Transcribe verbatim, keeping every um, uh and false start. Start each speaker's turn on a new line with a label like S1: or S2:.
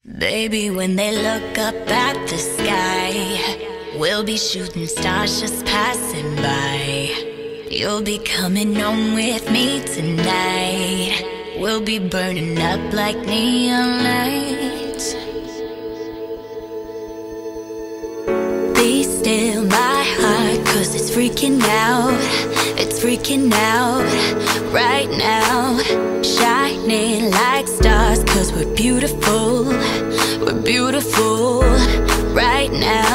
S1: Baby, when they look up at the sky, we'll be shooting stars just passing by. You'll be coming home with me tonight. We'll be burning up like neon lights. Be still my heart, cause it's freaking out. It's freaking out right now. Shining like stars, cause we're beautiful. We're beautiful right now.